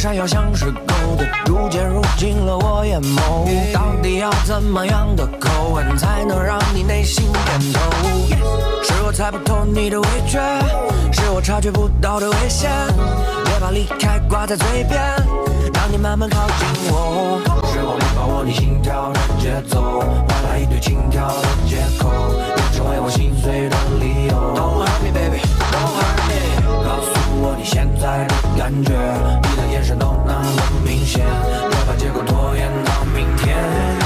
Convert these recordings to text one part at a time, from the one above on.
闪耀像是狗的如剑入进了我眼眸。到底要怎么样的口吻才能让你内心点头？是我猜不透你的味觉，是我察觉不到的危险。别把离开挂在嘴边，让你慢慢靠近我。是我没把握你心跳的节奏，换来一堆轻佻的借口，变成为我心碎的理由。Don't hurt me, baby, don't hurt me。告诉我你现在的感觉，你的眼神都那么明显，别把结果拖延到明天。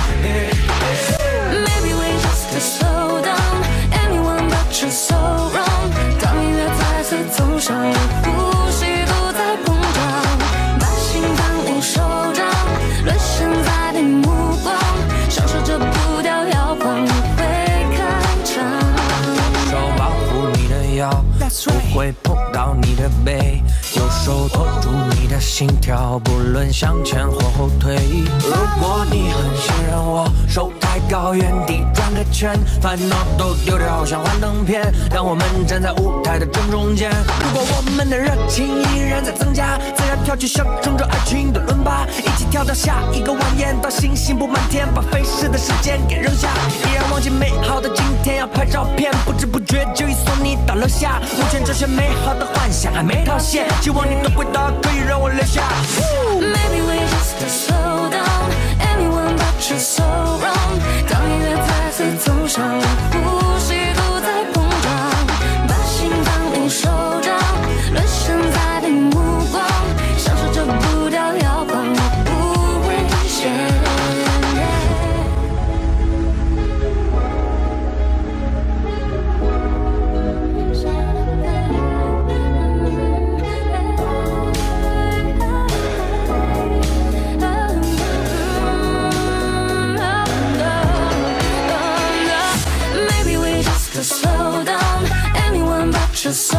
Maybe we just to slow down, anyone but you so wrong。当音乐再次走上了呼吸都在膨胀，把心放进手掌，沦陷在你目光，享受这步调摇晃，我会看场。 手保护你的腰，不会碰到你的背，右手托住你的心跳，不论向前或后退。如果你很信任我，手抬高，原地转个圈，烦恼都丢掉，像幻灯片，让我们站在舞台的正中间。如果我们的热情依然在增加，自然跳起象征着爱情的伦巴，一起跳到下一个蜿蜒，到星星布满天，把飞逝的时间给扔下，依然忘记美好的今天，要拍照片，不知不觉就已送你到楼下。目前这些美好的幻想还没套现，希望你的回答可以让我留下。 Maybe we just to slow down, anyone but you so wrong。当音乐再次走上了呼吸都在膨胀，把心放进手掌，沦陷在你目光，享受这步调摇晃，我不危险。Slow down, anyone but yourself.